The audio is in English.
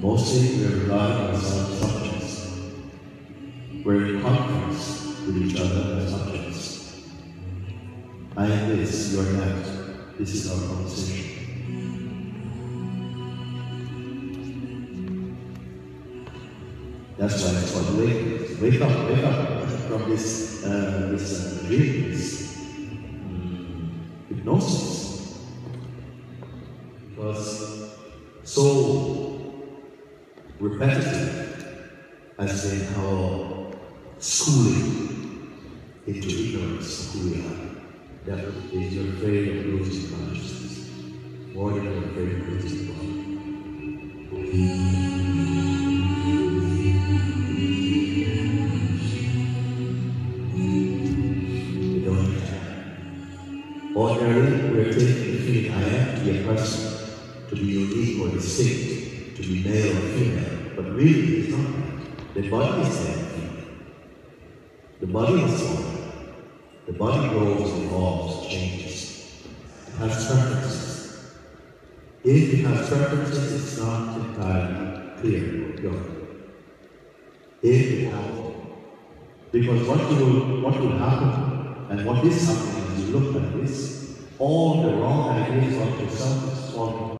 Mostly we are relying on subjects. We're in conference with each other as subjects. I am this, you are that. This is our conversation. That's why it's called wake up from this dream, this hypnosis. Because so repetitive has been our schooling into ignorance of who we are. That is, you're afraid of losing consciousness more than you're afraid of losing body. Ordinarily, we're taking the feeling I am to be a person, to be unique or distinct, to be male or female, but really it's not that. The body is there. The body is born. The body grows, evolves, changes. It has preferences. If it has preferences, it's not entirely clear or pure. If it has, because what will happen, and what is happening as you look at this, all the wrong ideas of yourself is falling